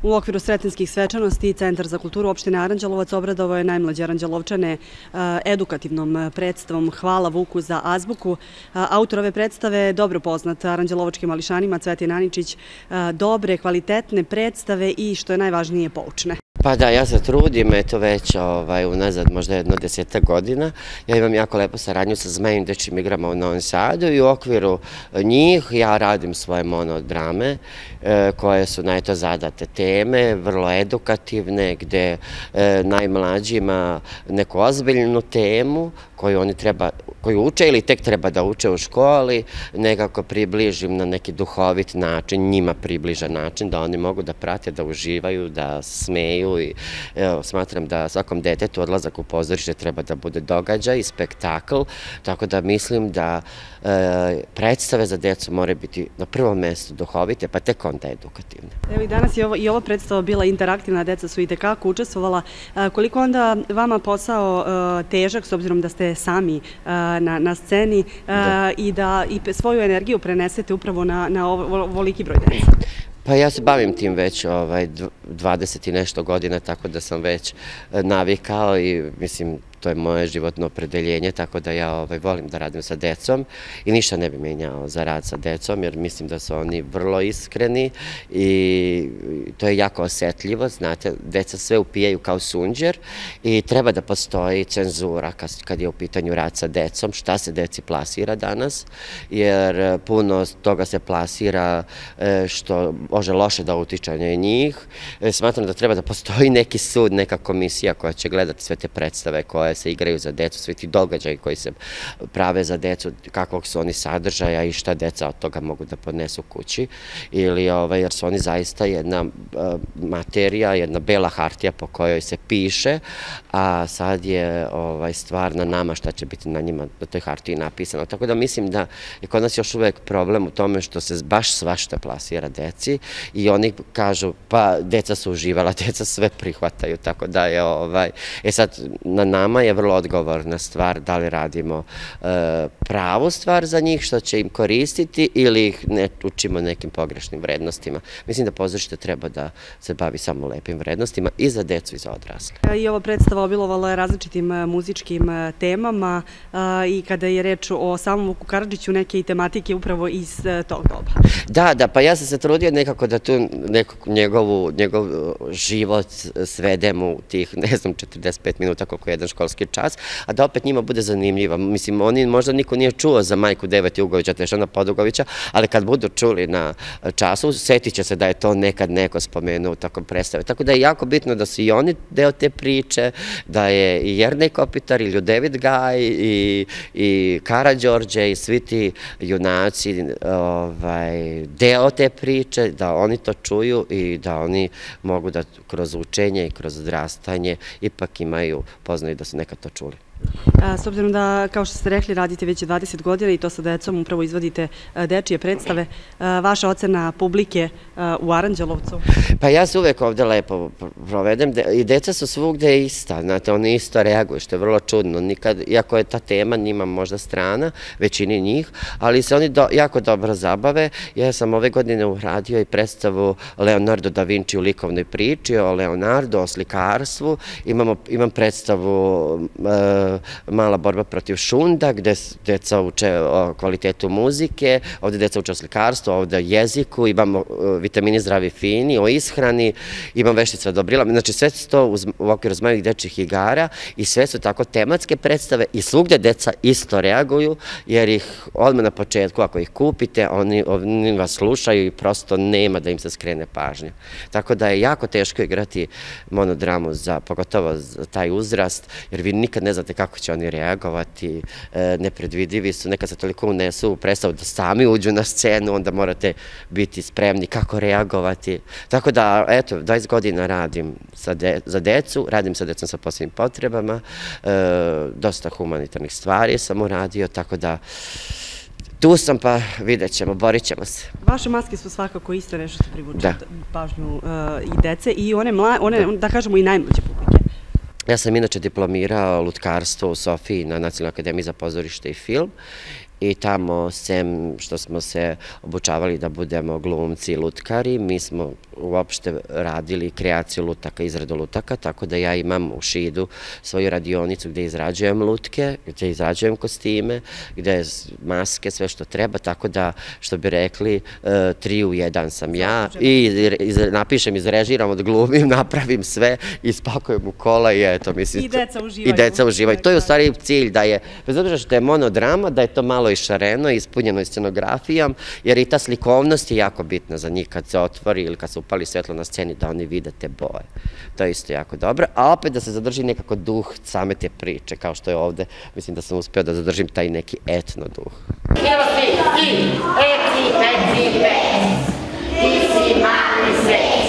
U okviru Sretenskih svečanosti Centar za kulturu opštine Aranđelovac obradovao je najmlađe Aranđelovčane edukativnom predstavom Hvala Vuku za azbuku. Autor ove predstave je dobro poznat aranđelovačkim mališanima Cvetin Aničić. Dobre, kvalitetne predstave i, što je najvažnije, poučne. Pa da, ja se trudim, eto već unazad možda jedno 10 godina. Ja imam jako lepu saradnju sa Zmejim dečijim igrama u Novom Sadu i u okviru njih ja radim svoje monodrame koje su na eto zadate teme, vrlo edukativne, gde najmlađi ima neku ozbiljnu temu koju oni koju uče ili tek treba da uče u školi, nekako približim na neki duhovit način, njima približan način, da oni mogu da prate, da uživaju, da smeju i smatram da svakom detetu odlazak u pozorište treba da bude događaj i spektakl, tako da mislim da predstave za decu moraju biti na prvom mestu duhovite, pa tek onda edukativne. Evo i danas je i ova predstava bila interaktivna, deca su i tekako učestvovala. Koliko onda vama posao težak, s obzirom da ste sami na sceni i da svoju energiju prenesete upravo na ovoliki broj dece? Pa ja se bavim tim već 20 i nešto godina, tako da sam već navikao i mislim to je moje životno opredeljenje, tako da ja volim da radim sa decom i ništa ne bi menjao za rad sa decom, jer mislim da su oni vrlo iskreni i to je jako osetljivo, znate, deca sve upijaju kao sunđer i treba da postoji cenzura kad je u pitanju rad sa decom, šta se deci plasira danas, jer puno toga se plasira što može loše da utiče na njih. Smatram da treba da postoji neki sud, neka komisija koja će gledati sve te predstave koje se igraju za decu, svi ti događaji koji se prave za decu, kakvog su oni sadržaja i šta deca od toga mogu da podnesu kući, jer su oni zaista jedna materija, jedna bela hartija po kojoj se piše, a sad je stvar na nama šta će biti na njima, na toj hartiji napisano. Tako da mislim da je kod nas još uvek problem u tome što se baš svašta plasira deci i oni kažu, pa deca su uživala, deca sve prihvataju, tako da je, sad na nama je vrlo odgovorna stvar da li radimo pravu stvar za njih što će im koristiti ili ih ne učimo nekim pogrešnim vrednostima. Mislim da pozorište treba da se bavi samo lepim vrednostima i za decu i za odrasle. I ova predstava obilovala je različitim muzičkim temama i kada je reč o samom Vuku Karadžiću, neke i tematike upravo iz tog doba. Da, pa ja sam se trudio nekako da tu njegov život svedem u tih, ne znam, 45 minuta koliko je jedan školski čas, a da opet njima bude zanimljiva. Mislim, oni možda niko nije čuo za majku Deveta Jugovića, Tešana Podugovića, ali kad budu čuli na času, setit će se da je to nekad neko spomenuo u takvom predstavu. Tako da je jako bitno da su i oni deo te priče, da je i Jernej Kopitar, i Ljudevit Gaj, i Karađorđe, i svi ti junaci deo te priče, da oni to čuju i da oni mogu da kroz učenje i kroz odrastanje ipak poznaju da su nekad to čuli. S obzirom da, kao što ste rekli, radite već 20 godina i to sa decom, upravo izvodite dečije predstave, vaša ocena publike u Aranđelovcu? Pa ja se uvek ovde lepo provedem i deca su svugde ista, znate, oni isto reaguju, što je vrlo čudno, iako je ta tema njima možda strana, većini njih, ali se oni jako dobro zabave. Ja sam ove godine uradio i predstavu Leonardo da Vinci u likovnoj priči, o Leonardo, o slikarstvu, imam predstavu Mala borba protiv šunda, gde deca uče o kvalitetu muzike, ovde deca uče o slikarstvu, ovde o jeziku, imamo vitamini zdravi fini, o ishrani, imam veštica Dobrila, znači sve su to u okviru Zmajevih dečjih igara i sve su tako tematske predstave i svugde deca isto reaguju, jer ih odmah na početku, ako ih kupite, oni vas slušaju i prosto nema da im se skrene pažnja. Tako da je jako teško igrati monodramu, pogotovo za taj uzrast, jer vi nikad ne znate kako će oni reagovati, nepredvidivi su, nekad se toliko unesu u predstavu da sami uđu na scenu, onda morate biti spremni kako reagovati. Tako da, eto, 20 godina radim za decu, radim sa decom sa posebnim potrebama, dosta humanitarnih stvari sam uradio, tako da tu sam, pa vidjet ćemo, borit ćemo se. Vaše maske su svakako isto nešto što privuče pažnju i dece i one, da kažemo, i najmlađe publike. Ja sam inače diplomirao lutkarstvo u Sofiji na Nacionalnoj akademiji za pozorište i film i tamo, sem što smo se obučavali da budemo glumci i lutkari, mi smo uopšte radili kreaciju lutaka, izradu lutaka, tako da ja imam u Šidu svoju radionicu gde izrađujem lutke, gde izrađujem kostime, gde maske, sve što treba, tako da, što bi rekli, 3 u 1 sam ja i napišem, izrežiram, odglumim, napravim sve, ispakujem u kola i eto, mislim... I deca uživaju. I deca uživaju. To je u stvari cilj da je, bez obzira što je monodrama, da je to malo i šareno, ispunjeno i scenografijom, jer i ta slikovnost je jako bitna za njih kad se otvori ili kad se upali svetlo na sceni, da oni vide te boje. To je isto jako dobro, a opet da se zadrži nekako duh same te priče, kao što je ovde, mislim da sam uspeo da zadržim taj neki etno duh. Evo svi, ti, eci, peci, pec, ti si mali svet.